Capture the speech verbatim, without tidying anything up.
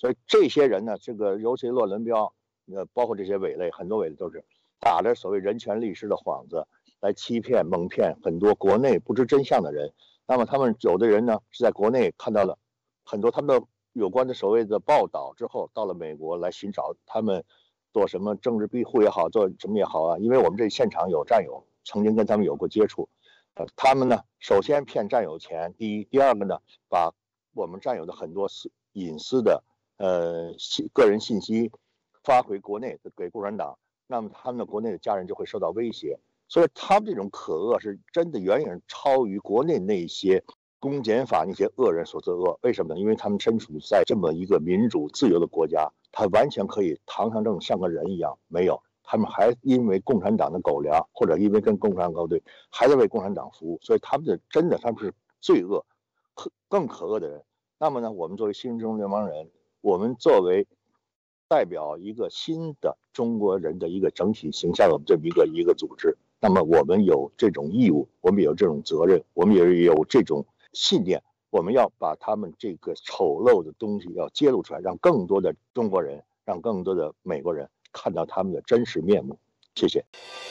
所以这些人呢，这个尤其洛伦标，呃，包括这些伪类，很多伪类都是打着所谓人权律师的幌子来欺骗、蒙骗很多国内不知真相的人。那么他们有的人呢是在国内看到了很多他们的有关的所谓的报道之后，到了美国来寻找他们做什么政治庇护也好，做什么也好啊。因为我们这现场有战友曾经跟他们有过接触，呃，他们呢首先骗战友钱，第一，第二个呢把我们战友的很多私隐私的呃个人信息发回国内给共产党，那么他们的国内的家人就会受到威胁。所以他们这种可恶是真的远远超于国内那些公检法那些恶人所作恶。为什么呢？因为他们身处在这么一个民主自由的国家，他完全可以堂堂正正像个人一样。没有，他们还因为共产党的狗粮，或者因为跟共产党勾兑，还在为共产党服务。所以他们的真的他们是罪恶更可恶的人。那么呢，我们作为新中流氓人，我们作为代表一个新的中国人的一个整体形象，我们这么一个一个组织，那么我们有这种义务，我们有这种责任，我们也有这种信念，我们要把他们这个丑陋的东西要揭露出来，让更多的中国人，让更多的美国人看到他们的真实面目。谢谢。